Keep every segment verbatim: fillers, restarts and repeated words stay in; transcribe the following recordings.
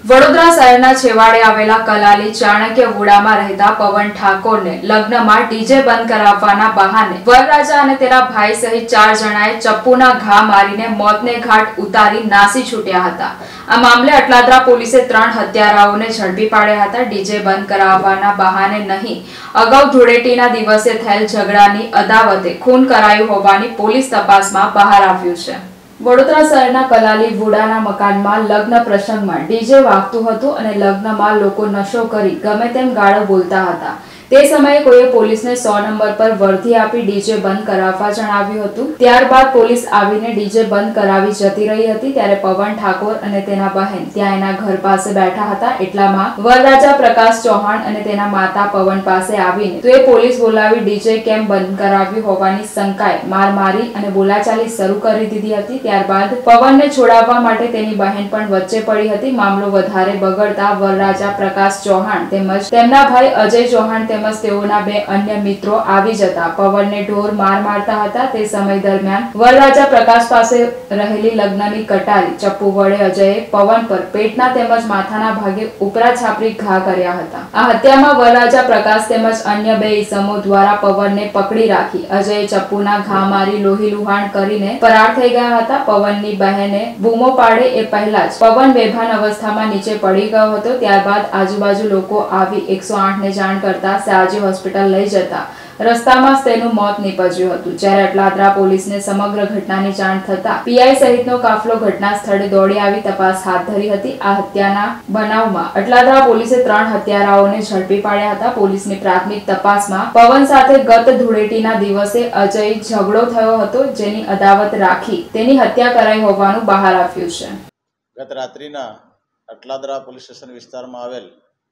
વડોદરા શહેરના છેવાડે આવેલા કલાલી ચાણક્યવુડામાં રહેતા પવન ઠાકોરને લગ્નમાં ડીજે બંધ કરાવવાના બહાને વરરાજા અને તેના ભાઈ સહિત ચાર જણાએ ચપ્પુના ઘા મારીને મોતને ઘાટ ઉતારી નાસી છૂટ્યા હતા। આ મામલે અટલાદરા પોલીસે ત્રણ હત્યારાઓને ઝડપી પાડ્યા હતા। ડીજે બંધ કરાવવાના બહાને નહીં, અગાઉ ધૂળેટીના દિવસે થયેલ ઝઘડાની અદાવતે ખૂન કરાયું હોવાની પોલીસ તપાસમાં બહાર આવ્યું છે। વડોદરા શહેરના કલાલી વુડાના મકાનમાં લગ્ન પ્રસંગમાં ડીજે વાગતું હતું અને લગ્નમાં લોકો નશો કરી ગમે તેમ ગાળો બોલતા હતા। તે સમયે કોઈએ પોલીસને સો નંબર પર વર્ધી આપી ડીજે બંધ કરાવવા જણાવ્યું હતું। ત્યારબાદ પોલીસ આવીને ડીજે બંધ કરાવી જતી રહી હતી। ત્યારે પવન ઠાકોર અને તેના બહેન ત્યાં એના ઘર પાસે બેઠા હતા। એટલામાં વરરાજા પ્રકાશ ચૌહાણ અને તેના માતા પવન પાસે આવીને તો એ પોલીસ બોલાવી ડીજે કેમ બંધ કરાવ્યું હોવાની શંકાએ માર મારી અને બોલાચાલી શરૂ કરી દીધી હતી। ત્યારબાદ પવનને છોડાવવા માટે તેની બહેન પણ વચ્ચે પડી હતી। મામલો વધારે બગડતા વરરાજા પ્રકાશ ચૌહાણ તેમજ તેમના ભાઈ અજય ચૌહાણ તેમજ તેઓના બે અન્ય મિત્રો આવી જતા પવનને ઢોર માર મારતા હતા। તે સમય દરમિયાન વરરાજા પ્રકાશ પાસે રહેલી લગ્નની કટારી ચપ્પુ વડે અજયે પવન પર પેટના તેમજ માથાના ભાગે ઉપરા છાપરી ઘા કર્યા હતા। આ હત્યામાં વરરાજા પ્રકાશ તેમજ અન્ય બે ઈસમો દ્વારા પવનને પકડી રાખી અજયે ચપ્પુના ઘા મારી લોહી લુહાણ કરીને ફરાર થઈ ગયા હતા। પવનની બહેને બૂમો પાડે એ પહેલા જ પવન બેભાન અવસ્થામાં નીચે પડી ગયો હતો। ત્યારબાદ આજુબાજુ લોકો આવી એકસો આઠ ને જાણ કરતા સાજી હોસ્પિટલ લઈ જતા રસ્તામાં જ તેનું મોત નીપજ્યું હતું। જ્યારે અટલાદરા પોલીસને સમગ્ર ઘટનાની જાણ થતા પીઆઈ સહિતનો કાફલો ઘટના સ્થળે દોડી આવી તપાસ હાથ ધરી હતી। આ હત્યાના બનાવમાં અટલાદરા પોલીસે ત્રણ હત્યારાઓને ઝડપી પાડ્યા હતા। પોલીસની પ્રાથમિક તપાસમાં પવન સાથે ગત ધૂળેટીના દિવસે અજય ઝઘડો થયો હતો, જેની અદાવત રાખી તેની હત્યા કરાઈ હોવાનું બહાર આવ્યું છે। ગત રાત્રિના અટલાદરા પોલીસ સ્ટેશન વિસ્તારમાં આવેલ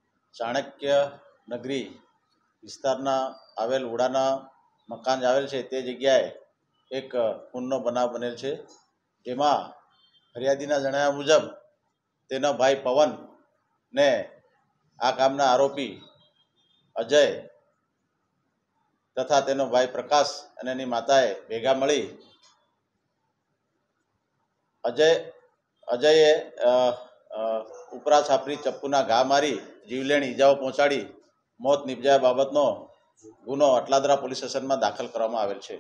ચાણક્ય નગરી વિસ્તારના આવેલ વુડાના મકાન આવેલ છે તે જગ્યાએ એક ખૂનનો બનાવ બનેલ છે, જેમાં ફરિયાદીના જણાવ્યા મુજબ તેનો ભાઈ પવન ને આ કામના આરોપી અજય તથા તેનો ભાઈ પ્રકાશ અને એની માતાએ ભેગા મળી અજય અજયે ઉપરા છાપરી ચપ્પુના ઘા મારી જીવલેણ ઈજાઓ પહોંચાડી મોત નિપજાયા બાબતનો ગુનો અટલાદરા પોલીસ સ્ટેશનમાં દાખલ કરવામાં આવેલ છે।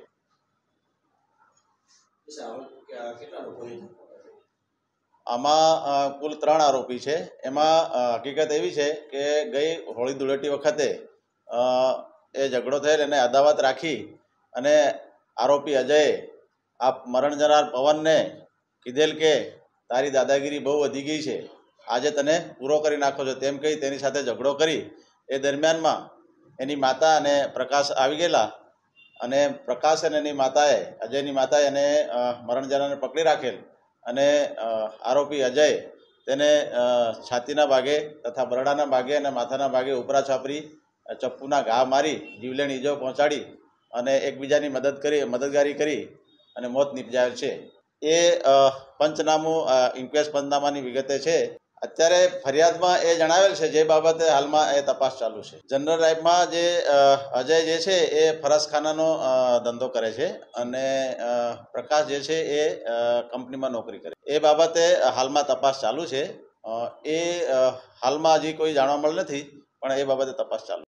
આમાં કુલ ત્રણ આરોપી છે। એમાં હકીકત એવી છે કે ગઈ હોળી ધૂળેટી વખતે એ ઝઘડો થયેલ એને અદાવત રાખી અને આરોપી અજયે આ મરણ જનાર પવનને કીધેલ કે તારી દાદાગીરી બહુ વધી ગઈ છે, આજે તને પૂરો કરી નાખો છો તેમ કહી તેની સાથે ઝઘડો કરી એ દરમિયાનમાં એની માતા અને પ્રકાશ આવી ગયેલા અને પ્રકાશ અને એની માતાએ અજયની માતાએ એને મરણ જનારને પકડી રાખેલ અને આરોપી અજય તેને છાતીના ભાગે તથા બરડાના ભાગે અને માથાના ભાગે ઉપરા છાપરી ચપ્પુના ઘા મારી જીવલેણ ઈજો પહોંચાડી અને એકબીજાની મદદ કરી મદદગારી કરી અને મોત નિપજાયેલ છે। એ પંચનામું ઇન્ક્વેસ્ટ પંચનામાની વિગતે છે। અત્યારે ફરિયાદમાં એ જણાવેલ છે જે બાબતે હાલમાં એ તપાસ ચાલુ છે। જનરલ લાઈફમાં જે અજય જે છે એ ફરસખાનાનો ધંધો કરે છે અને પ્રકાશ જે છે એ કંપનીમાં નોકરી કરે એ બાબતે હાલમાં તપાસ ચાલુ છે। એ હાલમાં હજી કોઈ જાણવા મળે નથી, પણ એ બાબતે તપાસ ચાલુ